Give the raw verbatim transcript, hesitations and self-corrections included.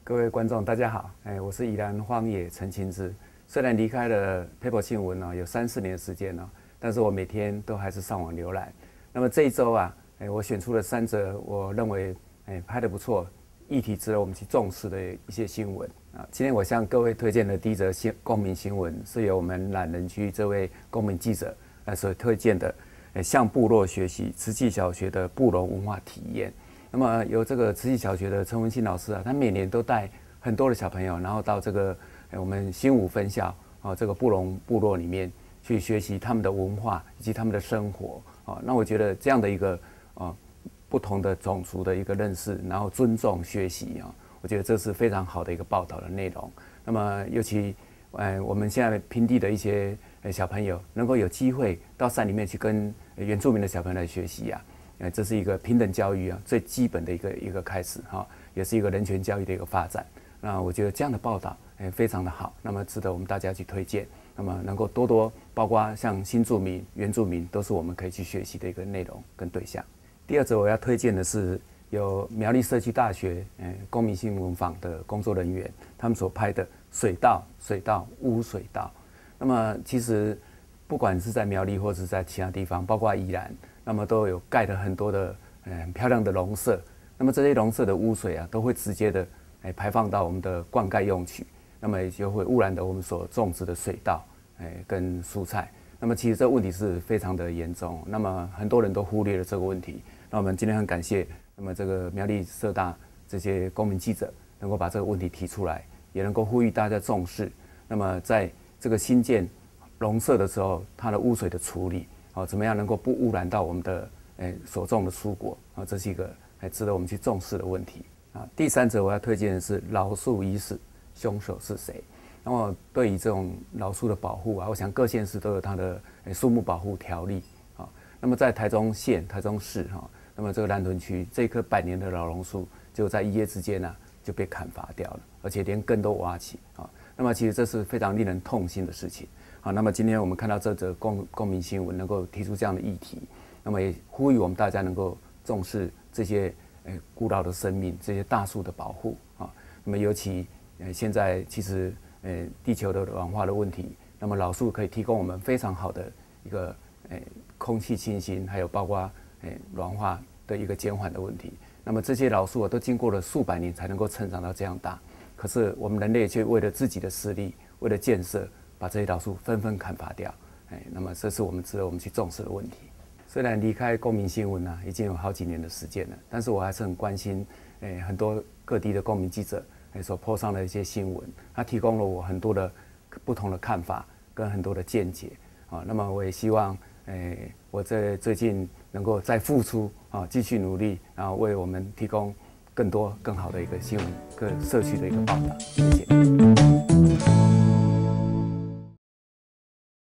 各位观众，大家好，哎，我是宜兰荒野陈清之。虽然离开了 Paper 新闻呢、哦、有三四年的时间呢、哦，但是我每天都还是上网浏览。那么这一周啊，哎，我选出了三则我认为哎拍得不错、议题值得我们去重视的一些新闻啊。今天我向各位推荐的第一则新公民新闻，是由我们懒人区这位公民记者来所推荐的，哎，向部落学习慈济小学的部落文化体验。那么由这个慈济小学的陈文新老师啊，他每年都带很多的小朋友，然后到这个我们新武分校啊这个布隆部落里面去学习他们的文化以及他们的生活啊。那我觉得这样的一个啊不同的种族的一个认识，然后尊重学习啊，我觉得这是非常好的一个报道的内容。那么尤其呃我们现在平地的一些小朋友能够有机会到山里面去跟原住民的小朋友来学习啊。呃，这是一个平等教育啊最基本的一个一个开始哈、哦，也是一个人权教育的一个发展。那我觉得这样的报道，哎，非常的好，那么值得我们大家去推荐。那么能够多多，包括像新住民、原住民，都是我们可以去学习的一个内容跟对象。第二则我要推荐的是由苗栗社区大学哎公民新闻坊的工作人员他们所拍的水稻、水稻、污水稻。那么其实不管是在苗栗或者是在其他地方，包括宜兰。那么都有盖了很多的呃很漂亮的农舍，那么这些农舍的污水啊，都会直接的哎排放到我们的灌溉用渠，那么也就会污染的我们所种植的水稻哎跟蔬菜。那么其实这个问题是非常的严重，那么很多人都忽略了这个问题。那我们今天很感谢，那么这个苗栗社大这些公民记者能够把这个问题提出来，也能够呼吁大家重视。那么在这个新建农舍的时候，它的污水的处理。哦，怎么样能够不污染到我们的诶所种的蔬果啊？这是一个还值得我们去重视的问题啊。第三则我要推荐的是老树已死，凶手是谁？那么对于这种老树的保护啊，我想各县市都有它的树木保护条例啊。那么在台中县、台中市哈，那么这个南屯区这棵百年的老榕树，就在一夜之间呢、啊、就被砍伐掉了，而且连根都挖起啊。那么其实这是非常令人痛心的事情。好，那么今天我们看到这则公公民新闻能够提出这样的议题，那么也呼吁我们大家能够重视这些呃古老的生命，这些大树的保护啊。那么尤其呃现在其实呃地球的暖化的问题，那么老树可以提供我们非常好的一个呃空气清新，还有包括呃暖化的一个减缓的问题。那么这些老树都经过了数百年才能够成长到这样大，可是我们人类却为了自己的私利，为了建设。把这些老树纷纷砍伐掉，哎，那么这是我们值得我们去重视的问题。虽然离开公民新闻啊已经有好几年的时间了，但是我还是很关心，哎，很多各地的公民记者哎所播上的一些新闻，它提供了我很多的不同的看法跟很多的见解啊。那么我也希望，哎，我在最近能够再付出啊，继续努力，然后为我们提供更多更好的一个新闻、各社区的一个报道。谢谢。